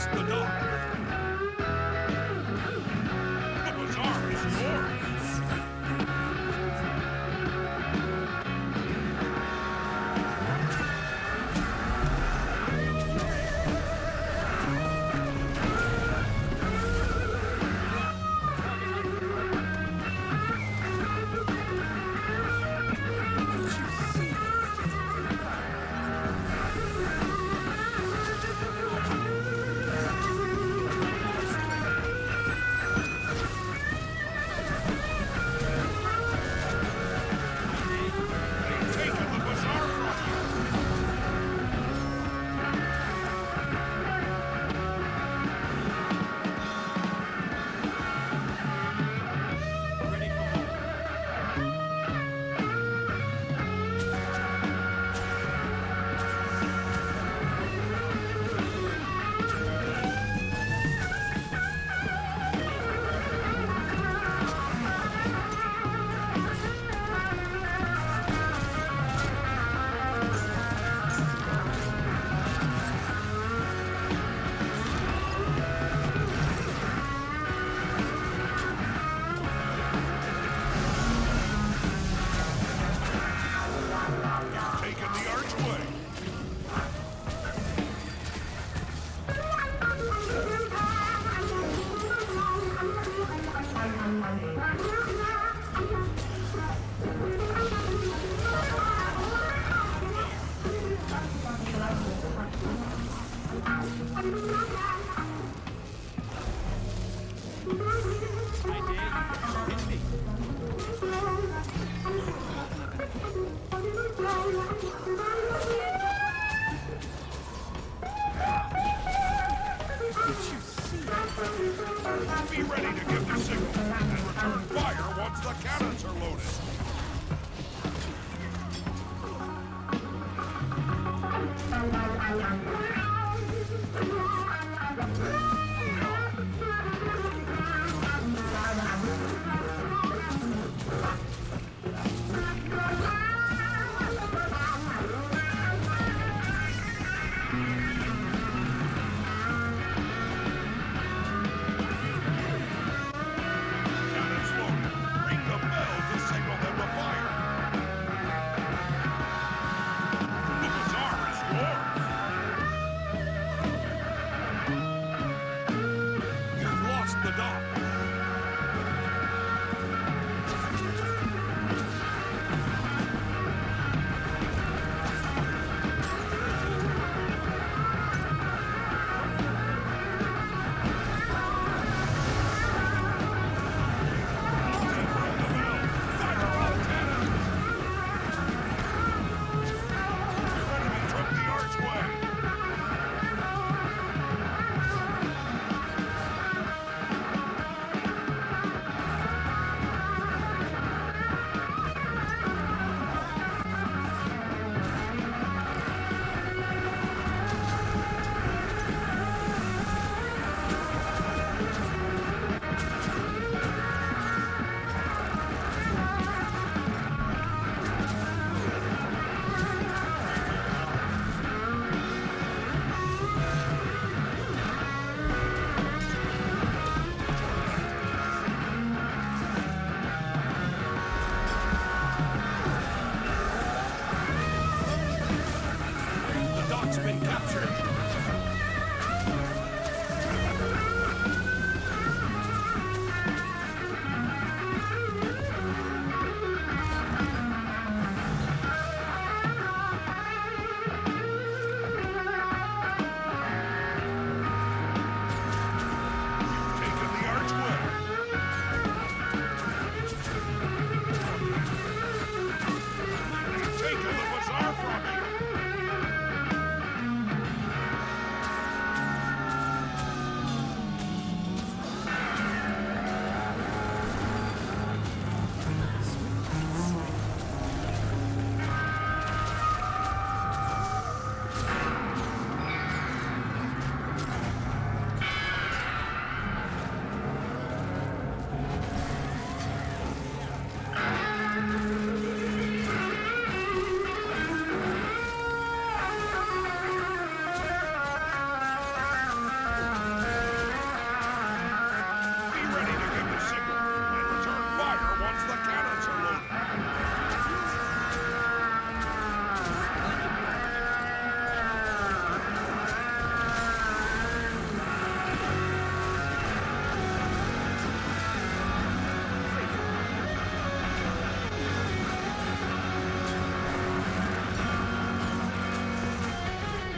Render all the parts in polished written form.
the dock. The bazaar is yours. Be ready to give the signal and return fire once the cannons are loaded.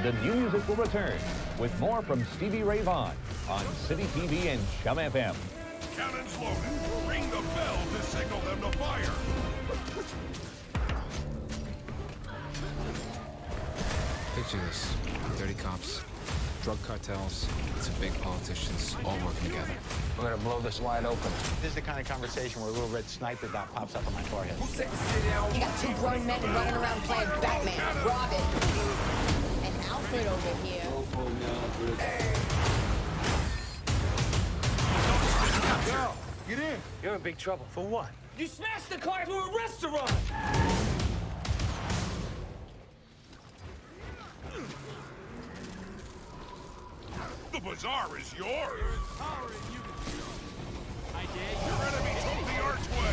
the new music will return with more from Stevie Ray Vaughan on City TV and Chum FM. Cannons loaded. Ring the bell to signal them to fire. Picture this. Dirty cops, drug cartels, and some big politicians all working together. We're gonna blow this wide open. This is the kind of conversation where a little red sniper dot pops up on my forehead. You got two grown men running around playing Batman, Robin, and Alfred over here. Yo, get in. You're in big trouble. For what? You smashed the car into a restaurant! The bazaar is yours. Your enemy took the archway.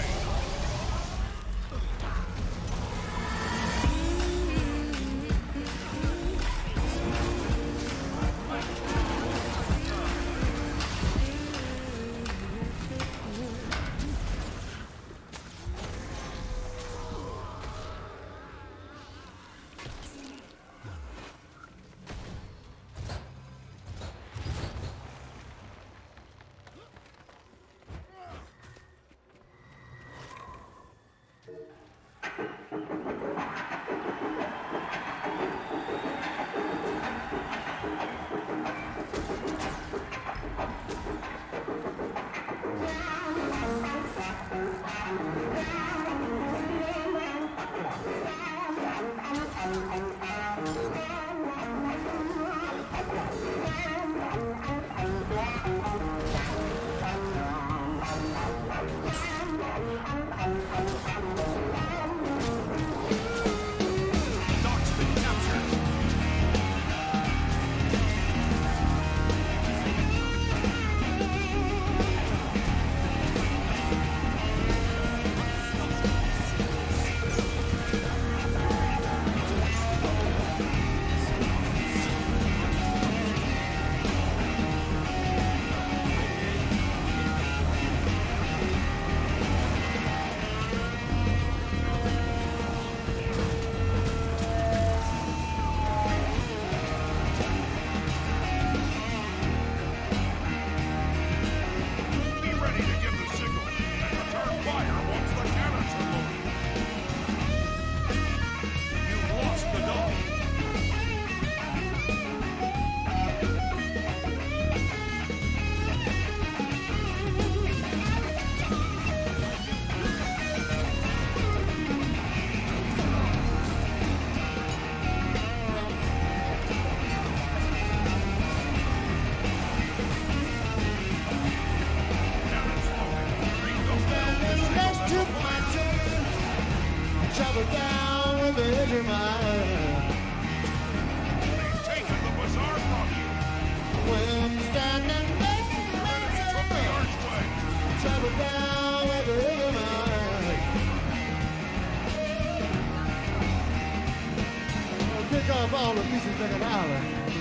Pick up all the pieces of an island.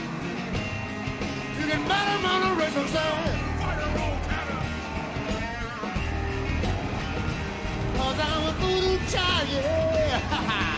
You can bet 'em on the rest of sand. Fireball cannon. 'Cause I'm a voodoo child, yeah.